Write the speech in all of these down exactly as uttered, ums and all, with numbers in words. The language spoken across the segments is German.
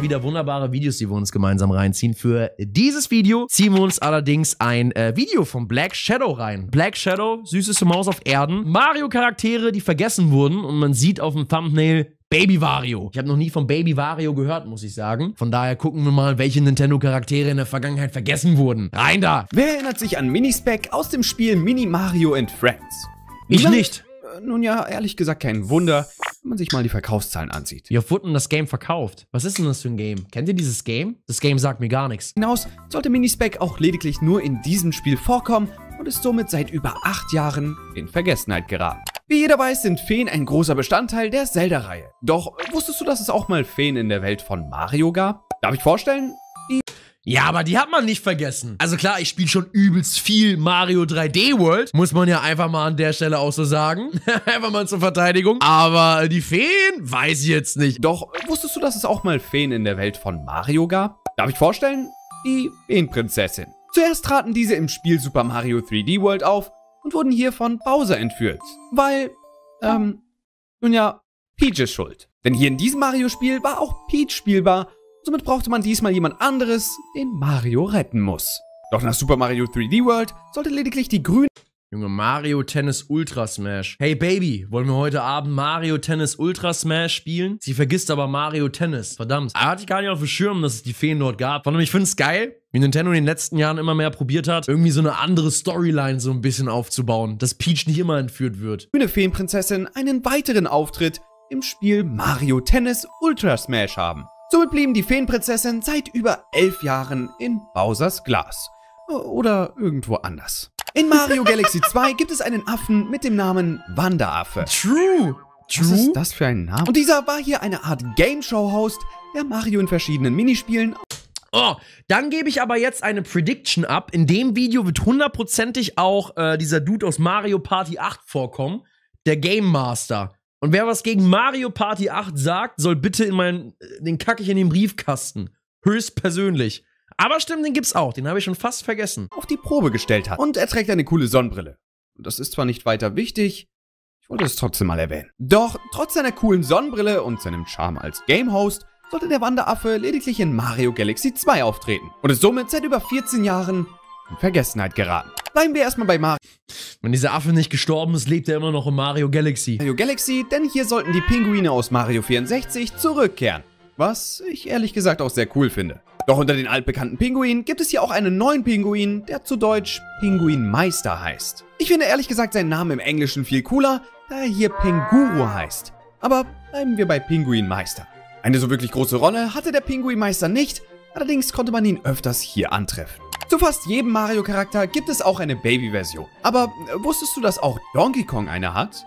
wieder wunderbare Videos, die wir uns gemeinsam reinziehen. Für dieses Video ziehen wir uns allerdings ein äh, Video von Black Shadow rein. Black Shadow, süßeste Maus auf Erden. Mario-Charaktere, die vergessen wurden und man sieht auf dem Thumbnail Baby Wario. Ich habe noch nie von Baby Wario gehört, muss ich sagen. Von daher gucken wir mal, welche Nintendo-Charaktere in der Vergangenheit vergessen wurden. Rein da! Wer erinnert sich an Minispec aus dem Spiel Mini Mario and Friends? Ich Niemand? nicht. Äh, nun ja, ehrlich gesagt kein Wunder, wenn man sich mal die Verkaufszahlen ansieht. Wie oft wurde denn das Game verkauft? Was ist denn das für ein Game? Kennt ihr dieses Game? Das Game sagt mir gar nichts. Hinaus sollte Minispec auch lediglich nur in diesem Spiel vorkommen und ist somit seit über acht Jahren in Vergessenheit geraten. Wie jeder weiß, sind Feen ein großer Bestandteil der Zelda-Reihe. Doch wusstest du, dass es auch mal Feen in der Welt von Mario gab? Darf ich vorstellen? Die Ja, aber die hat man nicht vergessen. Also klar, ich spiele schon übelst viel Mario drei D World. Muss man ja einfach mal an der Stelle auch so sagen. Einfach mal zur Verteidigung. Aber die Feen weiß ich jetzt nicht. Doch wusstest du, dass es auch mal Feen in der Welt von Mario gab? Darf ich vorstellen? Die Feenprinzessin. Zuerst traten diese im Spiel Super Mario drei D World auf und wurden hier von Bowser entführt. Weil, ähm, nun ja, Peach ist schuld. Denn hier in diesem Mario-Spiel war auch Peach spielbar. Somit brauchte man diesmal jemand anderes, den Mario retten muss. Doch nach Super Mario drei D World sollte lediglich die grüne Junge, Mario Tennis Ultra Smash. Hey Baby, wollen wir heute Abend Mario Tennis Ultra Smash spielen? Sie vergisst aber Mario Tennis. Verdammt. Er hatte gar nicht auf dem Schirm, dass es die Feen dort gab. Vor allem, ich finde es geil, wie Nintendo in den letzten Jahren immer mehr probiert hat, irgendwie so eine andere Storyline so ein bisschen aufzubauen, dass Peach nicht immer entführt wird. grüne Feenprinzessin einen weiteren Auftritt im Spiel Mario Tennis Ultra Smash haben. Somit blieben die Feenprinzessin seit über elf Jahren in Bowsers Glas. Oder irgendwo anders. In Mario Galaxy zwei gibt es einen Affen mit dem Namen Wanderaffe. True. Was True? ist das für ein Name? Und dieser war hier eine Art Game-Show-Host, der Mario in verschiedenen Minispielen. Oh, dann gebe ich aber jetzt eine Prediction ab. In dem Video wird hundertprozentig auch äh, dieser Dude aus Mario Party acht vorkommen. Der Game Master. Und wer was gegen Mario Party acht sagt, soll bitte in meinen, den kacke ich in den Briefkasten. Höchstpersönlich. Aber stimmt, den gibt's auch. Den habe ich schon fast vergessen. Auf die Probe gestellt hat. Und er trägt eine coole Sonnenbrille. Das ist zwar nicht weiter wichtig, ich wollte es trotzdem mal erwähnen. Doch trotz seiner coolen Sonnenbrille und seinem Charme als Game-Host sollte der Wanderaffe lediglich in Mario Galaxy zwei auftreten und ist somit seit über vierzehn Jahren in Vergessenheit geraten. Bleiben wir erstmal bei Mario Wenn dieser Affe nicht gestorben ist, lebt er immer noch in Mario Galaxy. Galaxy, denn hier sollten die Pinguine aus Mario vierundsechzig zurückkehren. Was ich ehrlich gesagt auch sehr cool finde. Doch unter den altbekannten Pinguinen gibt es hier auch einen neuen Pinguin, der zu Deutsch Pinguinmeister heißt. Ich finde ehrlich gesagt seinen Namen im Englischen viel cooler, da er hier Pinguru heißt. Aber bleiben wir bei Pinguinmeister. Eine so wirklich große Rolle hatte der Pinguinmeister nicht, allerdings konnte man ihn öfters hier antreffen. Zu fast jedem Mario-Charakter gibt es auch eine Baby-Version. Aber äh, wusstest du, dass auch Donkey Kong eine hat?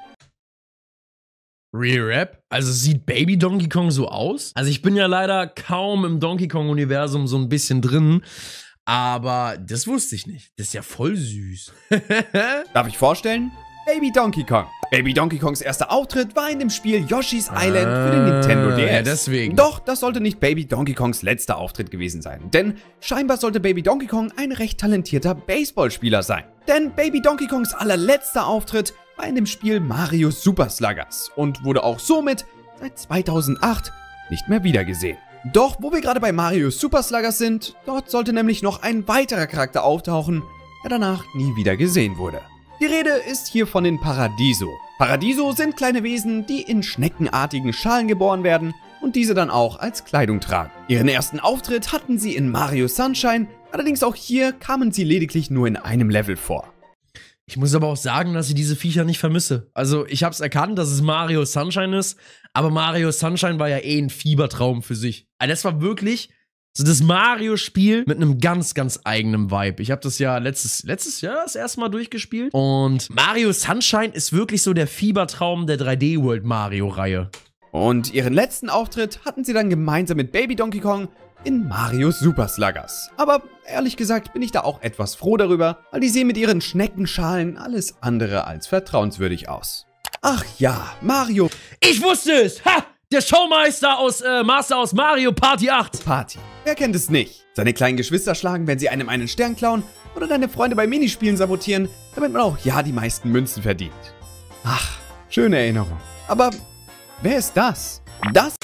Real Rap? Also sieht Baby Donkey Kong so aus? Also ich bin ja leider kaum im Donkey Kong-Universum so ein bisschen drin, aber das wusste ich nicht. Das ist ja voll süß. Darf ich vorstellen? Baby Donkey Kong. Baby Donkey Kongs erster Auftritt war in dem Spiel Yoshi's Island für den Nintendo D S. Ja, deswegen. Doch, das sollte nicht Baby Donkey Kongs letzter Auftritt gewesen sein. Denn scheinbar sollte Baby Donkey Kong ein recht talentierter Baseballspieler sein. Denn Baby Donkey Kongs allerletzter Auftritt war in dem Spiel Mario Super Sluggers und wurde auch somit seit zweitausendacht nicht mehr wiedergesehen. Doch, wo wir gerade bei Mario Super Sluggers sind, dort sollte nämlich noch ein weiterer Charakter auftauchen, der danach nie wieder gesehen wurde. Die Rede ist hier von den Paradiso. Paradiso sind kleine Wesen, die in schneckenartigen Schalen geboren werden und diese dann auch als Kleidung tragen. Ihren ersten Auftritt hatten sie in Mario Sunshine, allerdings auch hier kamen sie lediglich nur in einem Level vor. Ich muss aber auch sagen, dass ich diese Viecher nicht vermisse. Also ich habe es erkannt, dass es Mario Sunshine ist, aber Mario Sunshine war ja eh ein Fiebertraum für sich. Also das war wirklich so das Mario-Spiel mit einem ganz, ganz eigenen Vibe. Ich habe das ja letztes, letztes Jahr das erste Mal durchgespielt. Und Mario Sunshine ist wirklich so der Fiebertraum der drei D World Mario-Reihe. Und ihren letzten Auftritt hatten sie dann gemeinsam mit Baby Donkey Kong in Mario Super Sluggers. Aber ehrlich gesagt bin ich da auch etwas froh darüber, weil die sehen mit ihren Schneckenschalen alles andere als vertrauenswürdig aus. Ach ja, Mario Ich wusste es! Ha! Der Showmeister aus, äh, Master aus Mario Party acht. Party. Wer kennt es nicht? Seine kleinen Geschwister schlagen, wenn sie einem einen Stern klauen oder deine Freunde bei Minispielen sabotieren, damit man auch ja die meisten Münzen verdient. Ach, schöne Erinnerung. Aber wer ist das? Das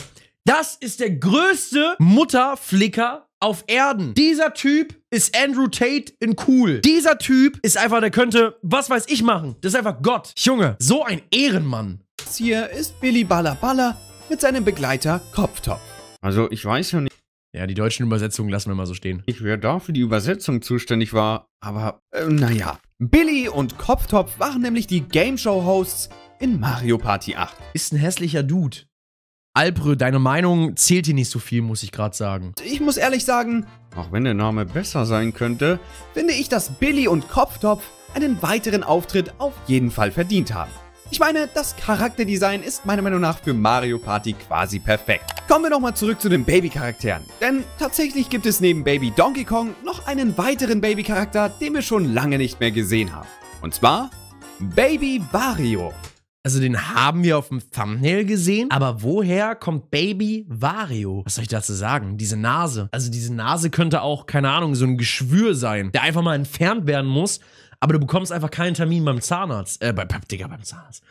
Das ist der größte Mutterflicker auf Erden. Dieser Typ ist Andrew Tate in cool. Dieser Typ ist einfach, der könnte, was weiß ich machen. Das ist einfach Gott. Junge, so ein Ehrenmann. Das hier ist Billy Balla Balla mit seinem Begleiter Kopftopf. Also ich weiß ja nicht, Ja, die deutschen Übersetzungen lassen wir mal so stehen. wer da für die Übersetzung zuständig war, aber äh, naja. Billy und Kopftopf waren nämlich die Game Show Hosts in Mario Party acht. Ist ein hässlicher Dude. Alprö, deine Meinung zählt hier nicht so viel, muss ich gerade sagen. Ich muss ehrlich sagen, auch wenn der Name besser sein könnte, finde ich, dass Billy und Kopftopf einen weiteren Auftritt auf jeden Fall verdient haben. Ich meine, das Charakterdesign ist meiner Meinung nach für Mario Party quasi perfekt. Kommen wir nochmal zurück zu den Baby-Charakteren. Denn tatsächlich gibt es neben Baby Donkey Kong noch einen weiteren Baby-Charakter, den wir schon lange nicht mehr gesehen haben. Und zwar Baby Wario. Also den haben wir auf dem Thumbnail gesehen, aber woher kommt Baby Wario? Was soll ich dazu sagen? Diese Nase. Also diese Nase könnte auch, keine Ahnung, so ein Geschwür sein, der einfach mal entfernt werden muss, aber du bekommst einfach keinen Termin beim Zahnarzt. Äh, bei, Digga, beim Zahnarzt.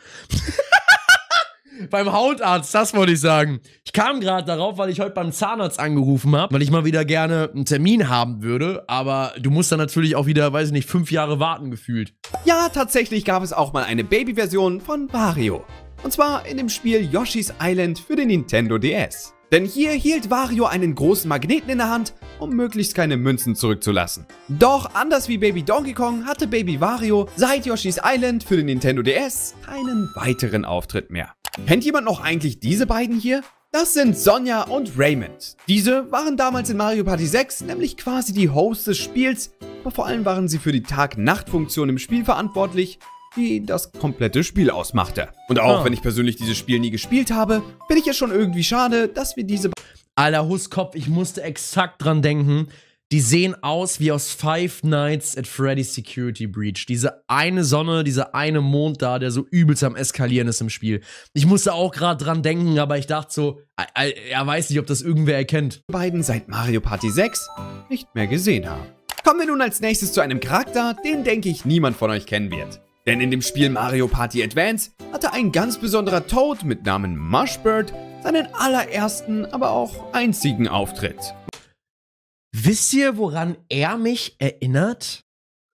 Beim Hautarzt, das wollte ich sagen. Ich kam gerade darauf, weil ich heute beim Zahnarzt angerufen habe, weil ich mal wieder gerne einen Termin haben würde, aber du musst dann natürlich auch wieder, weiß ich nicht, fünf Jahre warten gefühlt. Ja, tatsächlich gab es auch mal eine Baby-Version von Wario. Und zwar in dem Spiel Yoshi's Island für den Nintendo D S. Denn hier hielt Wario einen großen Magneten in der Hand, um möglichst keine Münzen zurückzulassen. Doch anders wie Baby Donkey Kong hatte Baby Wario seit Yoshi's Island für den Nintendo D S keinen weiteren Auftritt mehr. Kennt jemand noch eigentlich diese beiden hier? Das sind Sonja und Raymond. Diese waren damals in Mario Party sechs nämlich quasi die Hosts des Spiels, aber vor allem waren sie für die Tag-Nacht-Funktion im Spiel verantwortlich, die das komplette Spiel ausmachte. Und auch Ah. wenn ich persönlich dieses Spiel nie gespielt habe, finde ich es schon irgendwie schade, dass wir diese... Alter Husskopf, ich musste exakt dran denken. Die sehen aus wie aus Five Nights at Freddy's Security Breach. Diese eine Sonne, dieser eine Mond da, der so übelst am Eskalieren ist im Spiel. Ich musste auch gerade dran denken, aber ich dachte so, er weiß nicht, ob das irgendwer erkennt. beiden seit Mario Party sechs nicht mehr gesehen haben. Kommen wir nun als nächstes zu einem Charakter, den denke ich niemand von euch kennen wird. Denn in dem Spiel Mario Party Advance hatte ein ganz besonderer Toad mit Namen Mushbird seinen allerersten, aber auch einzigen Auftritt. Wisst ihr, woran er mich erinnert?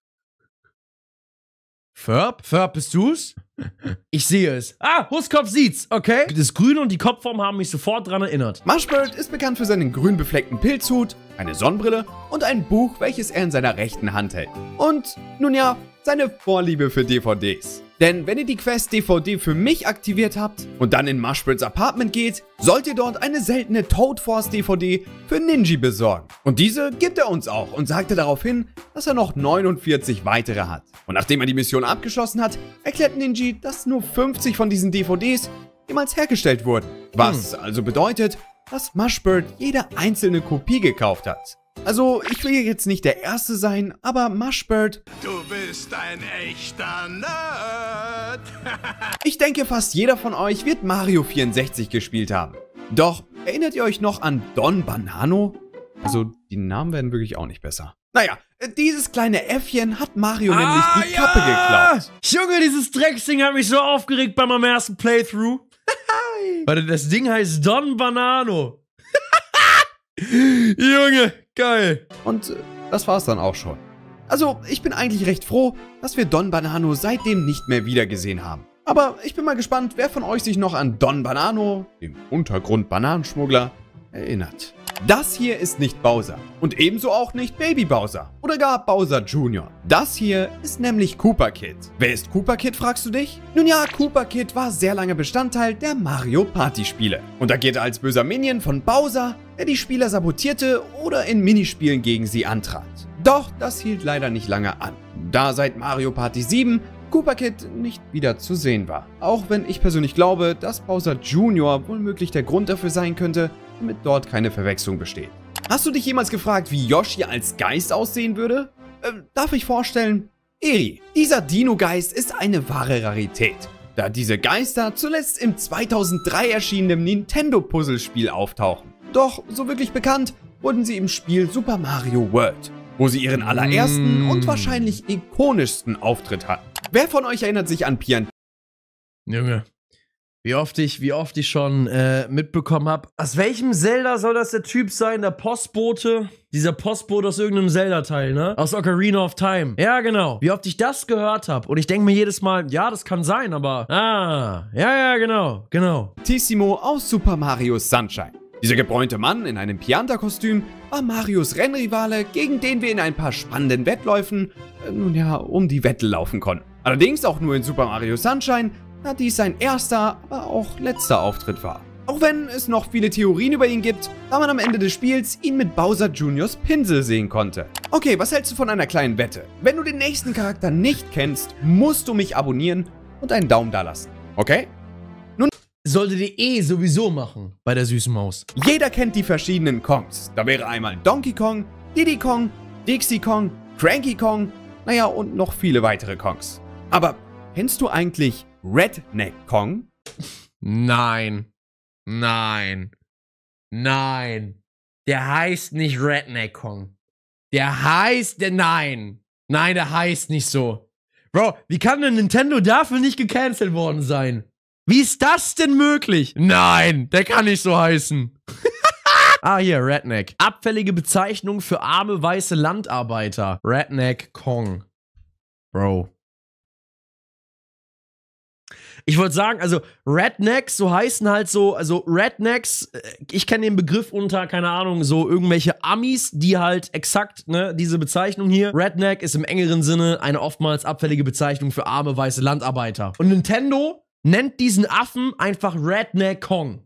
Ferb? Ferb, bist du's? Ich sehe es. Ah, Husskopf sieht's, okay? Das Grüne und die Kopfform haben mich sofort dran erinnert. Mushbird ist bekannt für seinen grün befleckten Pilzhut, eine Sonnenbrille und ein Buch, welches er in seiner rechten Hand hält. Und, nun ja, seine Vorliebe für D V Ds. Denn wenn ihr die Quest D V D für mich aktiviert habt und dann in Mushbirds Apartment geht, sollt ihr dort eine seltene Toad Force D V D für Ninji besorgen. Und diese gibt er uns auch und sagte darauf hin, dass er noch neunundvierzig weitere hat. Und nachdem er die Mission abgeschlossen hat, erklärt Ninji, dass nur fünfzig von diesen D V Ds jemals hergestellt wurden. Was also bedeutet, dass Mushbird jede einzelne Kopie gekauft hat. Also, ich will jetzt nicht der Erste sein, aber Mushbird... Du bist ein echter Nerd. Ich denke, fast jeder von euch wird Mario vierundsechzig gespielt haben. Doch, erinnert ihr euch noch an Don Banano? Also, die Namen werden wirklich auch nicht besser. Naja, dieses kleine Äffchen hat Mario nämlich die Kappe geklaut. Junge, dieses Drecksding hat mich so aufgeregt bei meinem ersten Playthrough. Warte, das Ding heißt Don Banano. Junge, geil. Und äh, das war's dann auch schon. Also, ich bin eigentlich recht froh, dass wir Don Banano seitdem nicht mehr wiedergesehen haben. Aber ich bin mal gespannt, wer von euch sich noch an Don Banano, dem Untergrund-Bananenschmuggler, erinnert. Das hier ist nicht Bowser und ebenso auch nicht Baby Bowser oder gar Bowser Junior Das hier ist nämlich Koopa Kid. Wer ist Koopa Kid, fragst du dich? Nun ja, Koopa Kid war sehr lange Bestandteil der Mario Party Spiele und agierte als böser Minion von Bowser, der die Spieler sabotierte oder in Minispielen gegen sie antrat. Doch das hielt leider nicht lange an, da seit Mario Party sieben Koopa Kid nicht wieder zu sehen war. Auch wenn ich persönlich glaube, dass Bowser Junior womöglich der Grund dafür sein könnte, damit dort keine Verwechslung besteht. Hast du dich jemals gefragt, wie Yoshi als Geist aussehen würde? Äh, darf ich vorstellen? Eri. Dieser Dino-Geist ist eine wahre Rarität, da diese Geister zuletzt im zweitausenddrei erschienenen Nintendo-Puzzlespiel auftauchen. Doch so wirklich bekannt wurden sie im Spiel Super Mario World, wo sie ihren allerersten Mm. und wahrscheinlich ikonischsten Auftritt hatten. Wer von euch erinnert sich an Pian... Junge, Wie oft ich, wie oft ich schon äh, mitbekommen habe. Aus welchem Zelda soll das der Typ sein? Der Postbote? Dieser Postbote aus irgendeinem Zelda-Teil, ne? Aus Ocarina of Time. Ja, genau. Wie oft ich das gehört habe. Und ich denke mir jedes Mal, ja, das kann sein, aber... Ah, ja, ja, genau, genau. Tissimo aus Super Mario Sunshine. Dieser gebräunte Mann in einem Pianta-Kostüm war Marios Rennrivale, gegen den wir in ein paar spannenden Wettläufen, äh, nun ja, um die Wette laufen konnten. Allerdings auch nur in Super Mario Sunshine, da dies sein erster, aber auch letzter Auftritt war. Auch wenn es noch viele Theorien über ihn gibt, da man am Ende des Spiels ihn mit Bowser Juniors Pinsel sehen konnte. Okay, was hältst du von einer kleinen Wette? Wenn du den nächsten Charakter nicht kennst, musst du mich abonnieren und einen Daumen da lassen. Okay? Nun solltet ihr eh sowieso machen bei der süßen Maus. Jeder kennt die verschiedenen Kongs. Da wäre einmal Donkey Kong, Diddy Kong, Dixie Kong, Cranky Kong, naja und noch viele weitere Kongs. Aber kennst du eigentlich Redneck Kong? Nein. Nein. Nein. Der heißt nicht Redneck Kong. Der heißt, der, nein. Nein, der heißt nicht so. Bro, wie kann denn Nintendo dafür nicht gecancelt worden sein? Wie ist das denn möglich? Nein, der kann nicht so heißen. Ah, hier, Redneck. Abfällige Bezeichnung für arme weiße Landarbeiter. Redneck Kong. Bro. Ich wollte sagen, also Rednecks, so heißen halt so, also Rednecks, ich kenne den Begriff unter, keine Ahnung, so irgendwelche Amis, die halt exakt, ne, diese Bezeichnung hier. Redneck ist im engeren Sinne eine oftmals abfällige Bezeichnung für arme weiße Landarbeiter. Und Nintendo nennt diesen Affen einfach Redneck Kong.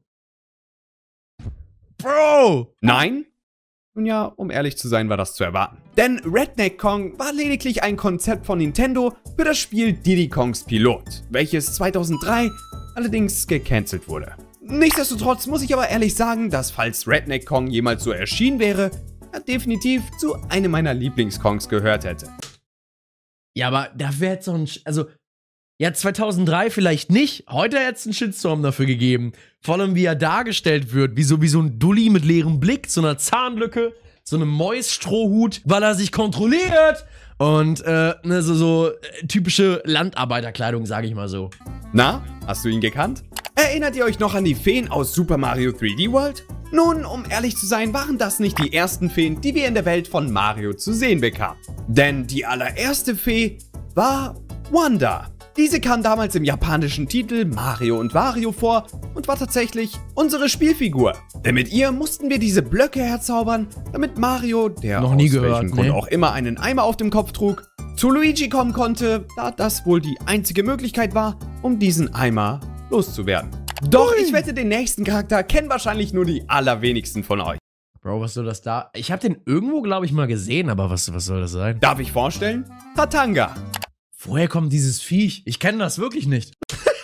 Bro! Nein? Nun ja, um ehrlich zu sein, war das zu erwarten. Denn Redneck Kong war lediglich ein Konzept von Nintendo für das Spiel Diddy Kongs Pilot, welches zweitausenddrei allerdings gecancelt wurde. Nichtsdestotrotz muss ich aber ehrlich sagen, dass falls Redneck Kong jemals so erschienen wäre, er definitiv zu einem meiner Lieblings-Kongs gehört hätte. Ja, aber dafür hätte es doch ein... Sch also, ja, zweitausenddrei vielleicht nicht. Heute hätte es einen Shitstorm dafür gegeben. Vor allem, wie er dargestellt wird. Wie so, wie so ein Dulli mit leerem Blick, so einer Zahnlücke, so einem Mäusstrohhut, weil er sich kontrolliert. Und, äh, ne, so, so äh, typische Landarbeiterkleidung, sage ich mal so. Na, hast du ihn gekannt? Erinnert ihr euch noch an die Feen aus Super Mario drei D World? Nun, um ehrlich zu sein, waren das nicht die ersten Feen, die wir in der Welt von Mario zu sehen bekamen. Denn die allererste Fee war Wanda. Diese kam damals im japanischen Titel Mario und Wario vor und war tatsächlich unsere Spielfigur. Denn mit ihr mussten wir diese Blöcke herzaubern, damit Mario, der Noch nie aus gehört, welchem Grund nee. auch immer einen Eimer auf dem Kopf trug, zu Luigi kommen konnte, da das wohl die einzige Möglichkeit war, um diesen Eimer loszuwerden. Doch ich wette, den nächsten Charakter kennen wahrscheinlich nur die allerwenigsten von euch. Bro, was soll das da? Ich habe den irgendwo, glaube ich, mal gesehen, aber was, was soll das sein? Darf ich vorstellen? Tatanga. Woher kommt dieses Viech? Ich kenne das wirklich nicht.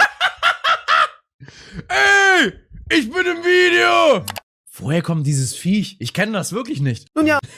Ey, ich bin im Video! Woher kommt dieses Viech? Ich kenne das wirklich nicht. Nun ja,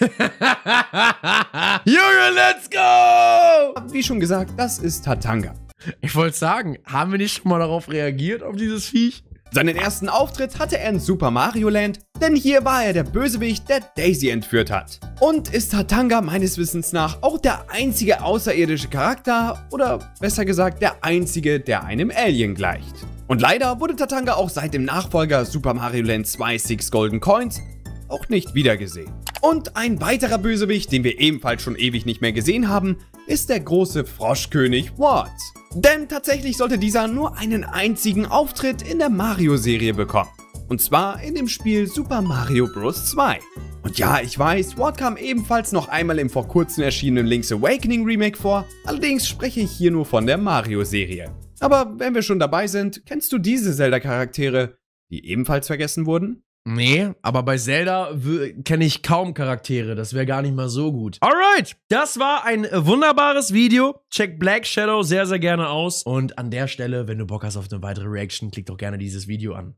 Junge, let's go! wie schon gesagt, das ist Tatanga. Ich wollte sagen, haben wir nicht schon mal darauf reagiert, auf dieses Viech? Seinen ersten Auftritt hatte er in Super Mario Land, denn hier war er der Bösewicht, der Daisy entführt hat. Und ist Tatanga meines Wissens nach auch der einzige außerirdische Charakter, oder besser gesagt der einzige, der einem Alien gleicht. Und leider wurde Tatanga auch seit dem Nachfolger Super Mario Land zwei Six Golden Coins auch nicht wiedergesehen. Und ein weiterer Bösewicht, den wir ebenfalls schon ewig nicht mehr gesehen haben, ist der große Froschkönig Wart. Denn tatsächlich sollte dieser nur einen einzigen Auftritt in der Mario-Serie bekommen. Und zwar in dem Spiel Super Mario Bros. zwei. Und ja, ich weiß, Wart kam ebenfalls noch einmal im vor kurzem erschienenen Link's Awakening Remake vor, allerdings spreche ich hier nur von der Mario-Serie. Aber wenn wir schon dabei sind, kennst du diese Zelda-Charaktere, die ebenfalls vergessen wurden? Nee, aber bei Zelda kenne ich kaum Charaktere. Das wäre gar nicht mal so gut. Alright, das war ein wunderbares Video. Check Black Shadow sehr, sehr gerne aus. Und an der Stelle, wenn du Bock hast auf eine weitere Reaction, klick doch gerne dieses Video an.